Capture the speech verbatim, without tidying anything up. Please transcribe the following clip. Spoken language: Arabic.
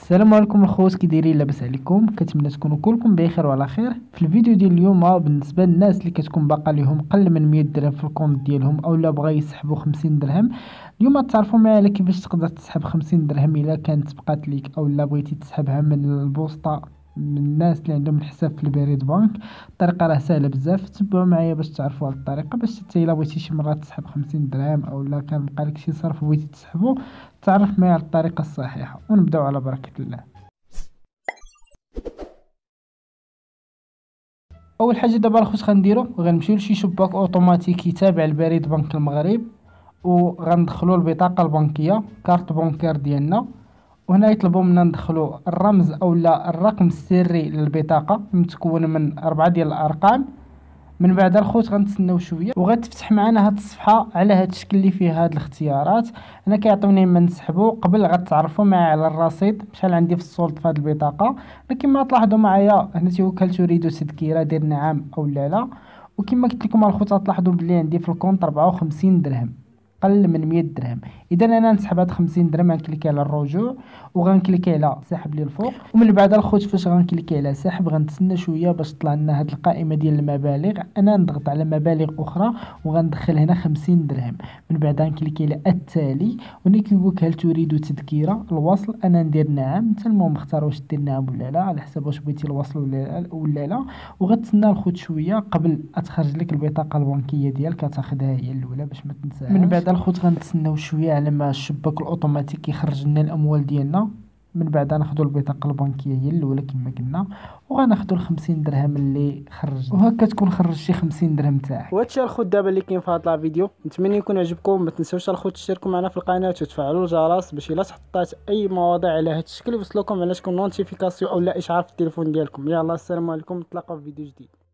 السلام عليكم الخوت، كي دايرين؟ لاباس عليكم؟ كنتمنى تكونوا كلكم بخير وعلى خير. في الفيديو ديال اليوم بالنسبه للناس اللي كتكون باقا ليهم قل من مية درهم في الكونت ديالهم اولا بغا يسحبوا خمسين درهم، اليوم تعرفوا معايا على كيفاش تقدر تسحب خمسين درهم الا كانت بقات ليك اولا بغيتي تسحبها من البوسطه من الناس اللي عندهم الحساب في البريد بنك. الطريقه راه سهله بزاف، تبعوا معايا باش تعرفوا هاد الطريقه، باش حتى الا بغيتي شي مرات تسحب خمسين درهم اولا كان بقالك شي صرف بغيتي تسحبه تعرف معايا على الطريقه الصحيحه. ونبداو على بركه الله. اول حاجه دابا الخوت غنديرو غنمشيو لشي شباك اوتوماتيكي تابع لبريد بنك المغرب، وغندخلو البطاقه البنكيه كارت بونكير ديالنا، وهنا يطلبوا منا ندخلو الرمز اولا الرقم السري للبطاقه متكون من اربعه ديال الارقام. من بعد الخوت غنتسناو شويه وغتفتح معنا هاد الصفحه على هاد الشكل اللي فيه هاد الاختيارات. هنا كيعطيوني من نسحبو، قبل غتعرفوا معايا على الرصيد شحال عندي في السولد في هاد البطاقه. لكن ما تلاحظوا معايا هنا تيقول هل تريد تذكيره، دير نعم او لا لا. وكما قلت لكم الخوت غتلاحظوا بلي عندي في الكونت أربعة وخمسين درهم، قل من مية درهم. اذا انا نسحب هاد خمسين درهم غنكليكي على الرجوع وغنكليكي على سحب للفوق. ومن بعد الخوت فاش غنكليكي على سحب غنتسنى شويه باش تطلع لنا هاد القائمه ديال المبالغ. انا نضغط على مبالغ اخرى وغندخل هنا خمسين درهم. من بعد غنكليكي على التالي، وهنا كيقول هل تريد تذكيره الوصل. انا ندير نعم، انت المهم اختار واش دير نعم ولا لا على حسب واش بغيتي الوصل ولا ولا لا. وغتسنى الخوت شويه قبل تخرج لك البطاقه البنكيه ديالك، تاخذها هي الاولى باش ما تنساهاش. من بعد الخوت غنتسناو شويه على ما الشباك الاوتوماتيكي يخرج لنا الاموال ديالنا. من بعد غناخذوا البطاقه البنكيه هي الاولى كما قلنا، وغناخذوا ال خمسين درهم اللي خرجنا، وهكا تكون خرج شي خمسين درهم تاعك. وهادشي الخوت دابا اللي كاين في هذا الفيديو. نتمنى يكون عجبكم. ما تنساوش الخوت تشتركوا معنا في القناه وتفعلوا الجرس باش الا حطيت اي مواضيع على هذا الشكل يوصلكم على شكل نوتيفيكاسيون او لا اشعار في التليفون ديالكم. يلا السلام عليكم، نتلاقاو في فيديو جديد.